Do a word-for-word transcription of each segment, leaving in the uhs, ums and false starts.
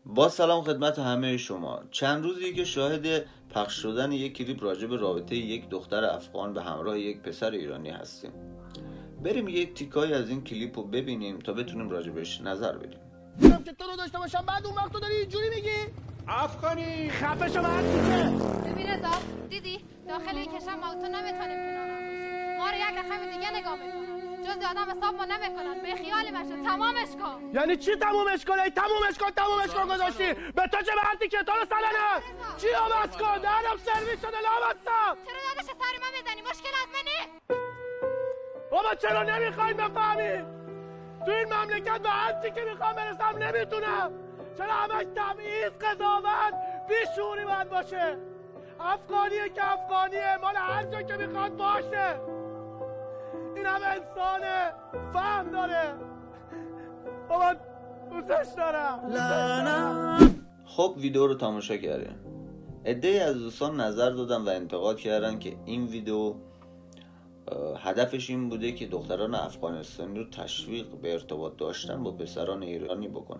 با سلام خدمت همه شما. چند روزی که شاهد پخش شدن یک کلیپ راجع به رابطه یک دختر افغان به همراه یک پسر ایرانی هستیم. بریم یک تیکایی از این کلیپ رو ببینیم تا بتونیم راجع بهش نظر بدیم. که تو رو داشته باشم بعد اون وقت تو داری اینجوری میگی؟ افغانی خفه شو من دیگه. ببین رضا دیدی داخل این کشم ما تو نمیتونیم کنارم باشیم. ما رو یک رقم دیگه نگاه میکنن. جز آدم حساب ما نمیکنن. به خیال مشه تمامش کن. یعنی چی تمومش کن؟ ای تمومش کن تمومش کن گذاشتی. به تو چه مرتی که تو رو سلانه؟ چی آمد کن؟ دهنم سرویس شده لامستم. چرا دادش سر من میزنی؟ مشکل از منه. بابا چرا نمیخواین بفهمی؟ تو این مملکت به هر چی که میخوام برسم نمیتونم. چرا همش تبعیض قضاوت بیشعوری باید باشه؟ افغانیه که افغانیه، مال هر جا که میخواد باشه. این همه انسانه، فهم داره. بابا دوستش دارم. خب ویدیو رو تماشا کردیم. عده‌ای از دوستان نظر دادن و انتقاد کردن که این ویدیو هدفش این بوده که دختران افغانستانی رو تشویق به ارتباط داشتن با پسران ایرانی بکنه.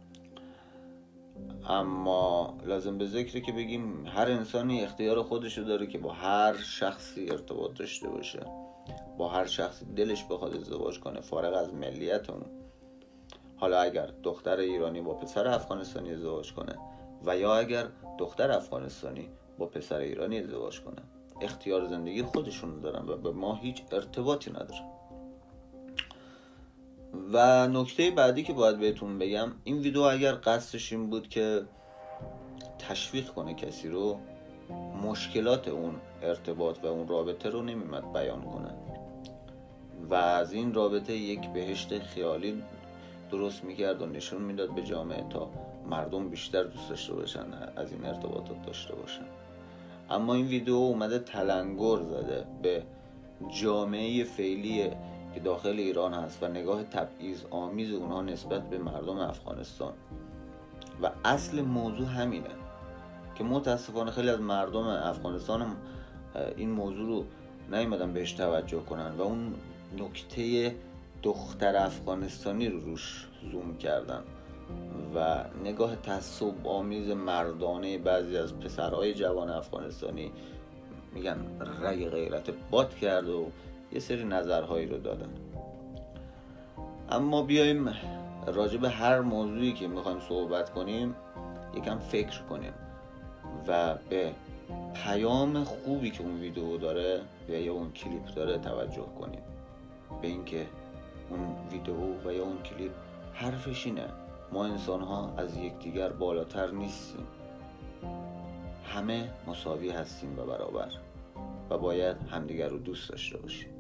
اما لازم به ذکره که بگیم هر انسانی اختیار خودشو داره که با هر شخصی ارتباط داشته باشه، با هر شخصی دلش بخواد ازدواج کنه فارغ از ملیت اون. حالا اگر دختر ایرانی با پسر افغانستانی ازدواج کنه و یا اگر دختر افغانستانی با پسر ایرانی ازدواج کنه، اختیار زندگی خودشون دارن و به ما هیچ ارتباطی ندارن. و نکته بعدی که باید بهتون بگم، این ویدیو اگر قصدش این بود که تشویق کنه کسی رو، مشکلات اون ارتباط و اون رابطه رو نمیمد بیان کنه و از این رابطه یک بهشت خیالی درست میکرد و نشون میداد به جامعه تا مردم بیشتر دوست داشته باشن، از این ارتباطات داشته باشن. اما این ویدیو اومده تلنگر زده به جامعه فعلی که داخل ایران هست و نگاه تبعیض آمیز اونها نسبت به مردم افغانستان. و اصل موضوع همینه که متاسفانه خیلی از مردم افغانستان هم این موضوع رو نیومدن بهش توجه کنن و اون نکته دختر افغانستانی رو روش زوم کردن و نگاه تعصب آمیز مردانه بعضی از پسرهای جوان افغانستانی میگن رگ غیرت باد کرد و یه سری نظرهایی رو دادن. اما بیایم راجع به هر موضوعی که میخوایم صحبت کنیم یکم فکر کنیم و به پیام خوبی که اون ویدیو داره و یا اون کلیپ داره توجه کنیم. به اینکه اون ویدیو و یا اون کلیپ حرفش اینه: ما انسان ها از یکدیگر بالاتر نیستیم، همه مساوی هستیم و برابر و باید همدیگر رو دوست داشته باشیم.